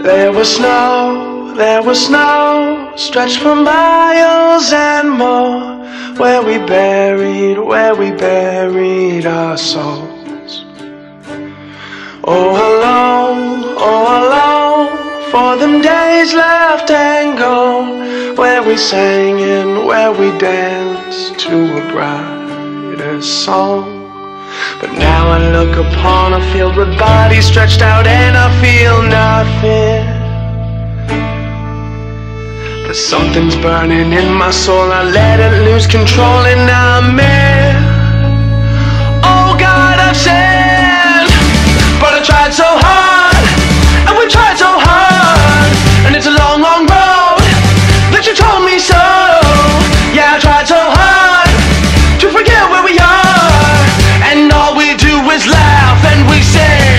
There was snow stretched for miles and more, where we buried our souls. Oh alone, for them days left and gone, where we sang and where we danced to a brighter song. But now I look upon a field with bodies stretched out and I feel nothing. But something's burning in my soul, I let it lose control and I'm in. Oh God, I've sinned, but I tried so hard, and we tried so hard, and it's a long, long road, but you told me so. Yeah, I tried so hard to forget where we are, and all we do is laugh and we sing.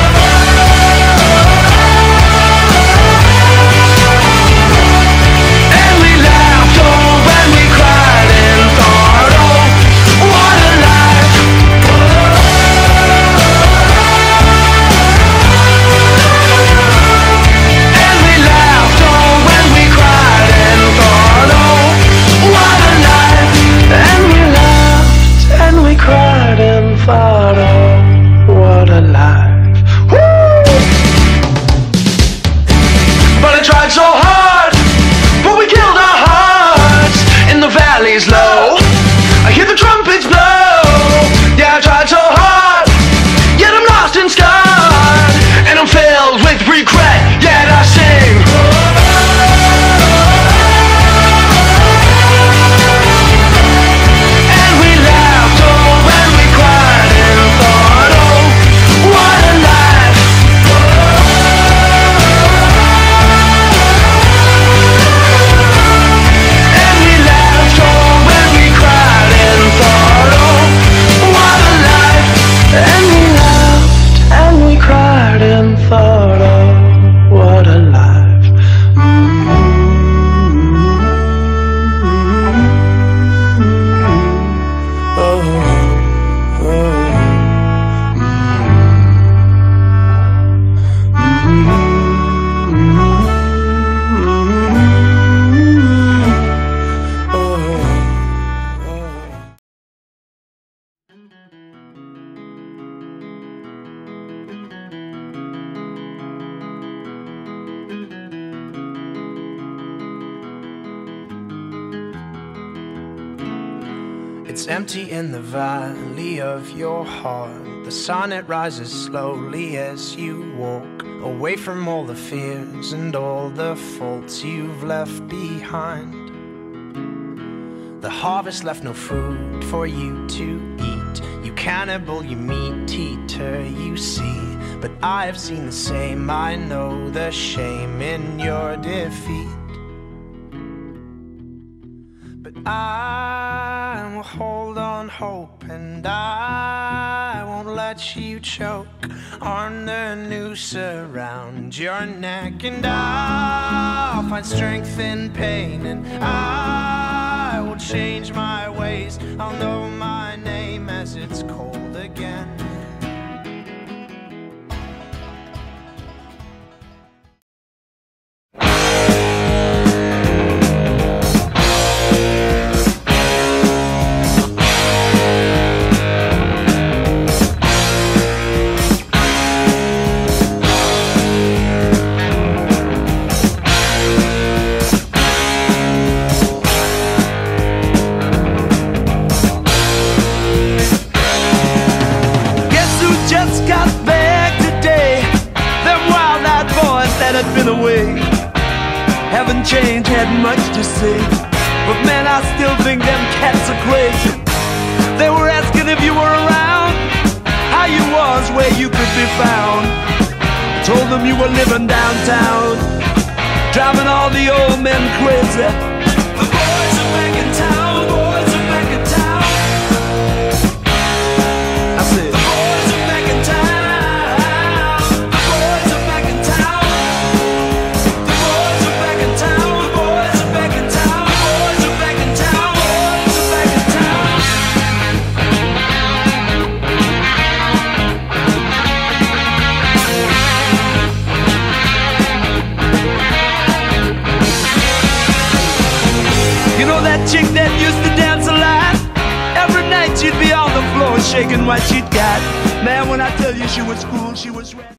And we laughed, oh, and we cried and thought, oh, what a life. And we laughed, oh, and we cried and thought, oh, what a life. And we laughed and we cried and thought, oh, what a life. Woo! But I tried so hard, but we killed our hearts in the valleys low. I hear the trumpets blow. Yeah, I tried so hard, yet I'm lost and scarred, and I'm filled with regret, yet I sing. And we laughed, oh, and we cried and thought, oh, what a life. And we laughed, oh, and we cried and thought, oh, what a life. And we laughed and we cried and thought, oh, what a life. It's empty in the valley of your heart. The sun, it rises slowly as you walk away from all the fears and all the faults you've left behind. The harvest left no food for you to eat. You cannibal, you meat eater, you see. But I have seen the same, I know the shame in your defeat. But I will hold on hope, and I won't let you choke on the noose around your neck. And I'll find strength in pain, and I will change my ways. I'll know my name as it's cold again. Haven't changed, had much to say, but man, I still think them cats are crazy. They were asking if you were around, how you was, where you could be found. I told them you were living downtown, driving all the old men crazy. The boys are back in town, boys are back in town. I said, the boys are back in town. chick that used to dance a lot. Every night she'd be on the floor shaking what she'd got. Man, when I tell you she was cool, she was red.